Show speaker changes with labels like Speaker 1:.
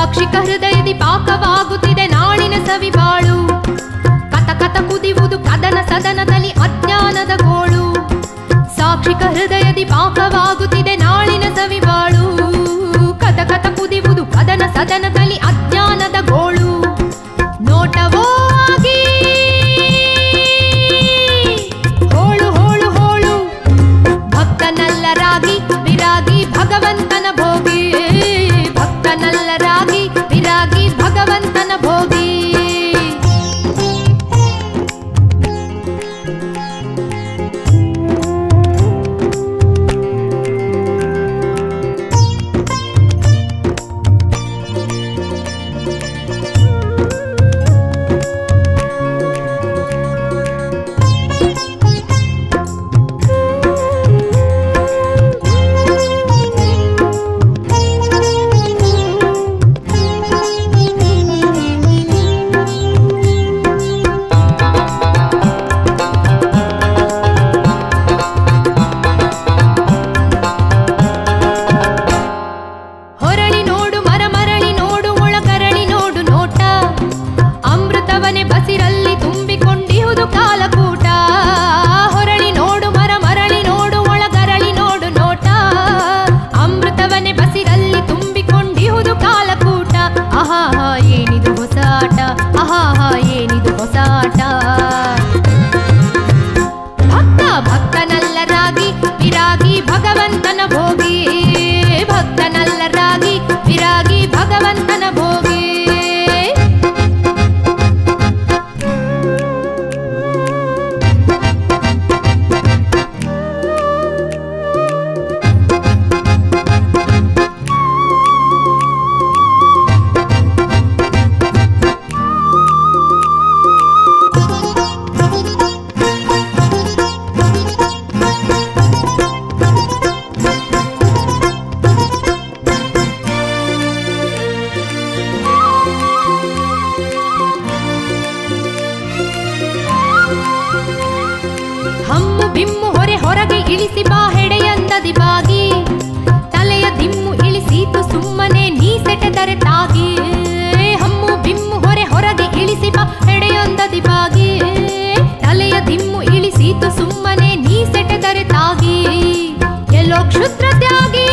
Speaker 1: ಸಾಕ್ಷಿಕ ಹೃದಯದಿ ಪಾಕವಾಗುತ್ತಿದೆ ನಾಳಿನ ಸವಿಬಾಳು. ಕಥ ಕಥ ಕುದಿಯುವುದು ಕದನ ಸದನದಲ್ಲಿ ಅಜ್ಞಾನದ ಗೋಳು. ಸಾಕ್ಷಿಕ ಹೃದಯದಿ ಪಾಕವಾಗುತ್ತಿದೆ ನಾಳಿನ ಸವಿಬಾಳು. ಕಥ ಕಥ ಕುದಿಯುವುದು ಕದನ ಸದನದಲ್ಲಿ ಅಜ್ಞಾನದ ಗೋಳು. ನೋಟವೋ ಆಗಿ ಹೋಳು ಹೋಳು ಹೋಳು. ಭಕ್ತನಲ್ಲರಾಗಿ ವಿರಾಗಿ ಭಗವಂತನ ಭೋಗಿ. ಭಕ್ತನಲ್ಲರಾಗಿ ವಿರಾಗಿ ಭಗವಂತನ ಭೋಗಿ. ಬಸಿರಲ್ಲಿ ತುಂಬಿಕೊಂಡಿಹುದು ಕಾಲಕೂಟ. ಹೊರಳಿ ನೋಡು ಮರ ಮರಳಿ ನೋಡು ಒಳಗರಳಿ ನೋಡು ನೋಟ. ಅಮೃತವನೆ ಬಸಿರಲ್ಲಿ ತುಂಬಿಕೊಂಡಿಹುದು ಕಾಲಕೂಟ. ಆಹಾಹಾ ಏನಿದು ಹೊಸ ಆಟ. ಆಹಾಹಾ ಏನಿದು ಹೊಸ ಆಟ. ಭಕ್ತ ಭಕ್ತನಲ್ಲರಾಗಿ ವಿರಾಗಿ ಭಗವಂತನ ಭೋಗಿ. ಭಕ್ತನಲ್ಲರಾಗಿ ವಿರಾಗಿ ಭಗವಂತನ ಭೋಗಿ. ಹಮ್ಮು ಬಿಮ್ಮು ಹೊರೆ ಹೊರಗೆ ಇಳಿಸಿ ಬಾ ಹೆಡೆಯಂದದಿ ಬಾಗಿ. ತಲೆಯ ದಿಮ್ಮು ಇಳಿಸೀತು ಸುಮ್ಮನೆ ನೀ ಸೆಟೆದರೆ ತಾಗಿ. ಹಮ್ಮು ಬಿಮ್ಮು ಹೊರೆ ಹೊರಗೆ ಇಳಿಸಿ ಬಾ ಹೆಡೆಯಂದದಿ ಬಾಗಿ. ತಲೆಯ ದಿಮ್ಮು ಇಳಿಸೀತು ಸುಮ್ಮನೆ ನೀ ಸೆಟೆದರೆ ತಾಗಿ. ಎಲ್ಲೋ ಕ್ಷುದ್ರ ತ್ಯಾಗಿ